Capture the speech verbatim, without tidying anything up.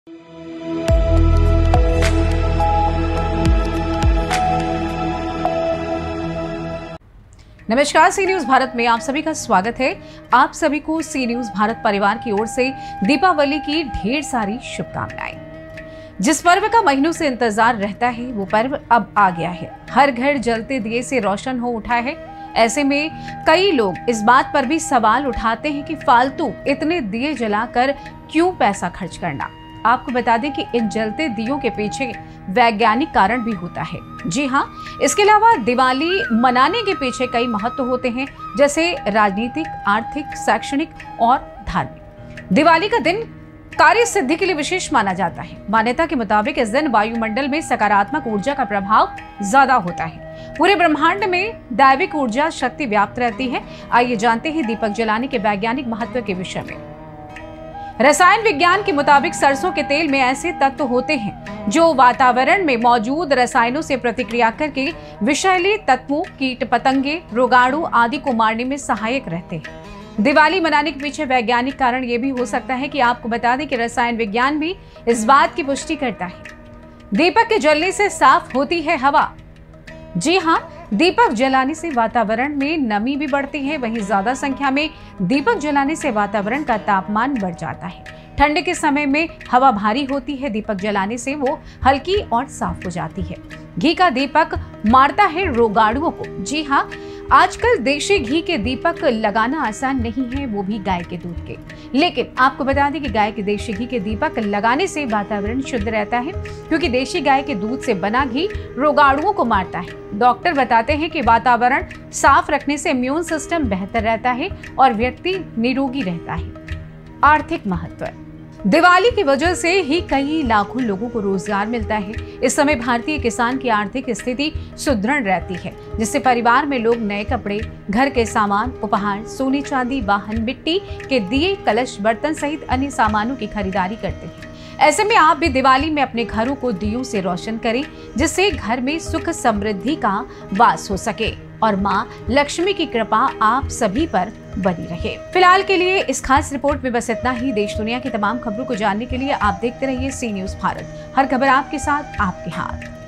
नमस्कार, सी न्यूज भारत में आप सभी का स्वागत है। आप सभी को सी न्यूज भारत परिवार की ओर से दीपावली की ढेर सारी शुभकामनाएं। जिस पर्व का महीनों से इंतजार रहता है वो पर्व अब आ गया है। हर घर जलते दिए से रोशन हो उठा है। ऐसे में कई लोग इस बात पर भी सवाल उठाते हैं कि फालतू इतने दिए जलाकर क्यों पैसा खर्च करना। आपको बता दें कि इन जलते दियों के पीछे वैज्ञानिक कारण भी होता है। जी हाँ, इसके अलावा दिवाली मनाने के पीछे कई महत्व होते हैं, जैसे राजनीतिक, आर्थिक, शैक्षणिक और धार्मिक। दिवाली का दिन कार्य सिद्धि के लिए विशेष माना जाता है। मान्यता के मुताबिक इस दिन वायुमंडल में सकारात्मक ऊर्जा का प्रभाव ज्यादा होता है। पूरे ब्रह्मांड में दैविक ऊर्जा शक्ति व्याप्त रहती है। आइए जानते हैं दीपक जलाने के वैज्ञानिक महत्व के विषय में। रसायन विज्ञान के मुताबिक सरसों के तेल में ऐसे तत्व होते हैं जो वातावरण में मौजूद रसायनों से प्रतिक्रिया करके विषैले तत्वों, कीट पतंगे, रोगाणु आदि को मारने में सहायक रहते हैं। दिवाली मनाने के पीछे वैज्ञानिक कारण ये भी हो सकता है कि आपको बता दें कि रसायन विज्ञान भी इस बात की पुष्टि करता है। दीपक के जलने से साफ होती है हवा। जी हाँ, दीपक जलाने से वातावरण में नमी भी बढ़ती है। वहीं ज्यादा संख्या में दीपक जलाने से वातावरण का तापमान बढ़ जाता है। ठंड के समय में हवा भारी होती है। दीपक जलाने से वो हल्की और साफ हो जाती है। घी का दीपक मारता है रोगाणुओं को। जी हाँ, आजकल देशी घी के दीपक लगाना आसान नहीं है, वो भी गाय के दूध के। लेकिन आपको बता दें कि गाय के देशी घी के दीपक लगाने से वातावरण शुद्ध रहता है, क्योंकि देशी गाय के दूध से बना घी रोगाणुओं को मारता है। डॉक्टर बताते हैं कि वातावरण साफ रखने से इम्यून सिस्टम बेहतर रहता है और व्यक्ति निरोगी रहता है। आर्थिक महत्व। दिवाली की वजह से ही कई लाखों लोगों को रोजगार मिलता है। इस समय भारतीय किसान की आर्थिक स्थिति सुदृढ़ रहती है, जिससे परिवार में लोग नए कपड़े, घर के सामान, उपहार, सोने चांदी, वाहन, मिट्टी के दिए, कलश, बर्तन सहित अन्य सामानों की खरीदारी करते हैं। ऐसे में आप भी दिवाली में अपने घरों को दियों से रोशन करें, जिससे घर में सुख समृद्धि का वास हो सके और माँ लक्ष्मी की कृपा आप सभी पर बनी रहे। फिलहाल के लिए इस खास रिपोर्ट में बस इतना ही। देश दुनिया की तमाम खबरों को जानने के लिए आप देखते रहिए सी न्यूज भारत। हर खबर आपके साथ, आपके हाथ।